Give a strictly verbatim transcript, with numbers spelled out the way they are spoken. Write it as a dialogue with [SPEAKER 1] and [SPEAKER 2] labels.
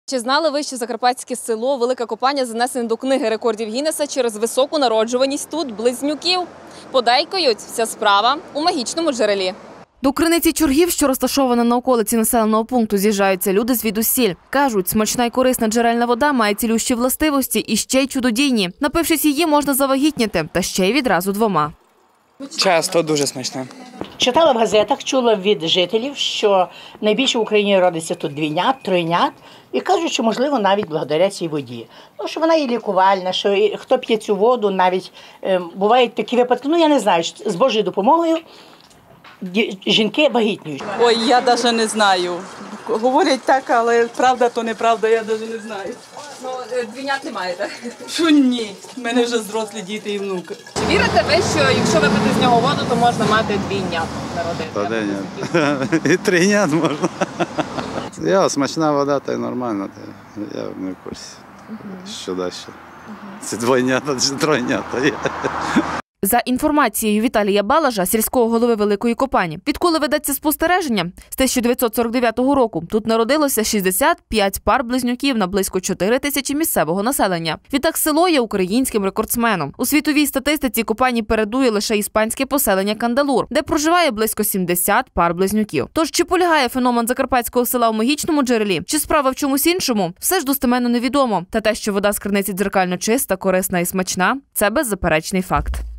[SPEAKER 1] Чи знали ви, що Закарпатське село Велика Копаня занесене до книги рекордів Гіннеса через високу народжуваність тут близнюків? Подейкують, вся справа у магічному джерелі. До криниці Чоргів, що розташована на околиці населеного пункту, з'їжджаються люди звідусіль. Кажуть, смачна й корисна джерельна вода має цілющі властивості і ще й чудодійні. Напившись її, можна завагітніти, та ще й відразу двома.
[SPEAKER 2] Часто дуже смачне.
[SPEAKER 3] Читала в газетах, чула від жителів, що найбільше в Україні родиться тут двійнят, тройнят. І кажуть, що, можливо, навіть благодаря цій воді. Ну, що вона є лікувальна, що і хто п'є цю воду, навіть е, бувають такі випадки, ну, я не знаю, з Божою допомогою жінки вагітнюють.
[SPEAKER 4] Ой, я навіть не знаю. Говорять так, але правда то неправда, я навіть не знаю.
[SPEAKER 1] Ну, двійнят не маєте?
[SPEAKER 4] Що ні? У мене вже зрослі діти і внуки.
[SPEAKER 1] Чи вірите ви, що якщо випити з нього воду, то можна мати двійнят народити?
[SPEAKER 5] Та де ні. І трійнят можна. Я, смачна вода, та й нормально. Я не в курсі. Що далі? Це двойнята, чи тройнята є.
[SPEAKER 1] За інформацією Віталія Балажа, сільського голови Великої Копані, відколи ведеться спостереження, з тисяча дев'ятсот сорок дев'ятого року тут народилося шістдесят п'ять пар близнюків на близько чотири тисячі місцевого населення. Відтак село є українським рекордсменом. У світовій статистиці Копані передує лише іспанське поселення Кандалур, де проживає близько сімдесят пар близнюків. Тож, чи полягає феномен закарпатського села у магічному джерелі, чи справа в чомусь іншому, все ж достеменно невідомо. Та те, що вода з криниці дзеркально чиста, корисна і смачна – це беззаперечний факт.